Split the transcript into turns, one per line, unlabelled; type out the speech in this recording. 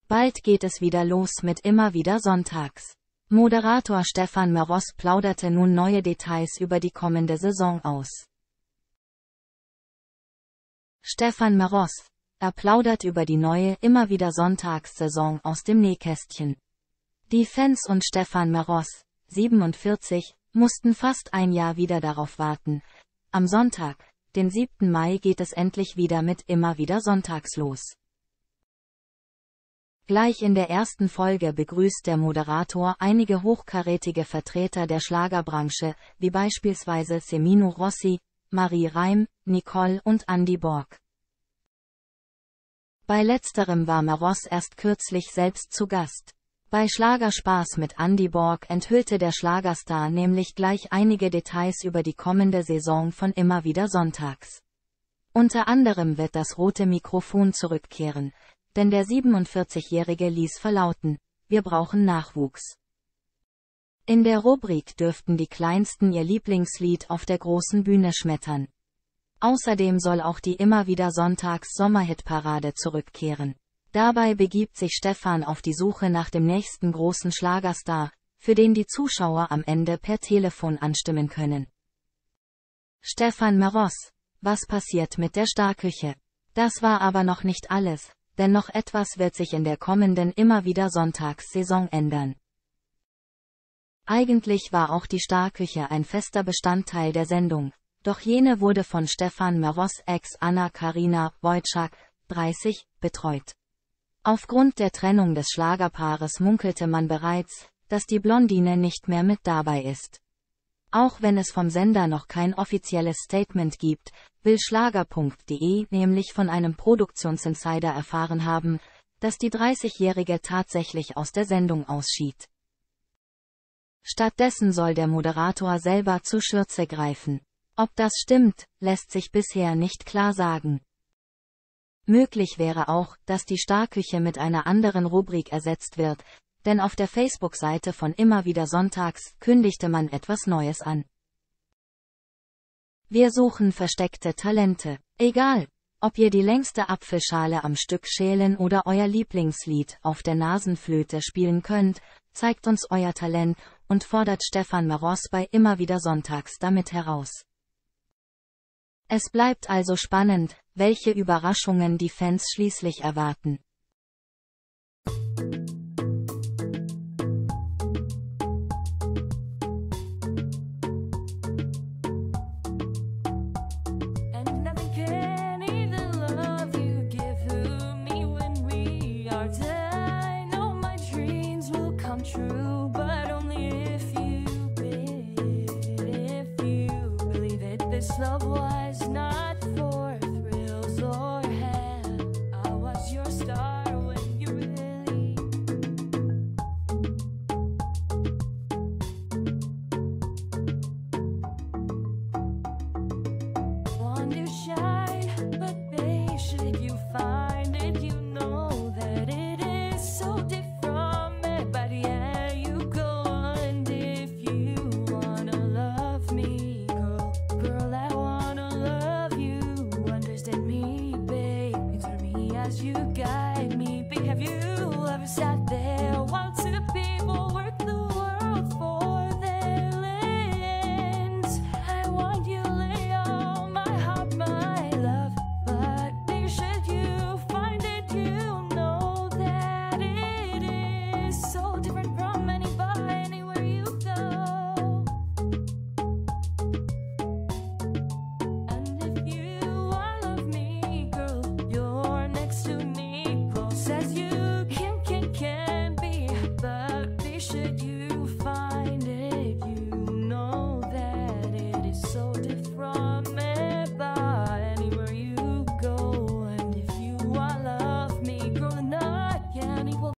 Bald geht es wieder los mit immer wieder sonntags. Moderator Stefan Meross plauderte nun neue Details über die kommende Saison aus. Stefan Meross, er plaudert über die neue immer wieder Sonntagssaison aus dem Nähkästchen. Die Fans und Stefan Meross, 47, mussten fast ein Jahr wieder darauf warten. Am Sonntag, den 7. Mai, geht es endlich wieder mit immer wieder sonntags los. Gleich in der ersten Folge begrüßt der Moderator einige hochkarätige Vertreter der Schlagerbranche, wie beispielsweise Semino Rossi, Marie Reim, Nicole und Andy Borg. Bei letzterem war Meross erst kürzlich selbst zu Gast. Bei Schlagerspaß mit Andy Borg enthüllte der Schlagerstar nämlich gleich einige Details über die kommende Saison von immer wieder sonntags. Unter anderem wird das rote Mikrofon zurückkehren, denn der 47-Jährige ließ verlauten: Wir brauchen Nachwuchs. In der Rubrik dürften die Kleinsten ihr Lieblingslied auf der großen Bühne schmettern. Außerdem soll auch die immer wieder sonntags Sommerhitparade zurückkehren. Dabei begibt sich Stefan auf die Suche nach dem nächsten großen Schlagerstar, für den die Zuschauer am Ende per Telefon anstimmen können. Stefan Meross: Was passiert mit der Starküche? Das war aber noch nicht alles, denn noch etwas wird sich in der kommenden immer wieder Sonntagssaison ändern. Eigentlich war auch die Starküche ein fester Bestandteil der Sendung, doch jene wurde von Stefan Meross' Ex Anna-Karina Wojcik, 30, betreut. Aufgrund der Trennung des Schlagerpaares munkelte man bereits, dass die Blondine nicht mehr mit dabei ist. Auch wenn es vom Sender noch kein offizielles Statement gibt, will Schlager.de nämlich von einem Produktionsinsider erfahren haben, dass die 30-Jährige tatsächlich aus der Sendung ausschied. Stattdessen soll der Moderator selber zur Schürze greifen. Ob das stimmt, lässt sich bisher nicht klar sagen. Möglich wäre auch, dass die Starküche mit einer anderen Rubrik ersetzt wird, denn auf der Facebook-Seite von immer wieder sonntags kündigte man etwas Neues an. Wir suchen versteckte Talente. Egal, ob ihr die längste Apfelschale am Stück schälen oder euer Lieblingslied auf der Nasenflöte spielen könnt, zeigt uns euer Talent und fordert Stefan Meross bei immer wieder sonntags damit heraus. Es bleibt also spannend, welche Überraschungen die Fans schließlich erwarten.
Love was not for thrills or hell. I was your star when you really want to shine. But babe, should you find it, you know that it is so different from it. But yeah, you go on if you wanna love me, girl. As you guide me, babe, have you ever sat there while two people work the world for their lands? I want you lay all my heart, my love, but babe, should you find it, you know that it is so different from anybody, anywhere you go. And if you wanna love me, girl, you're next to me, close as you can be, but they should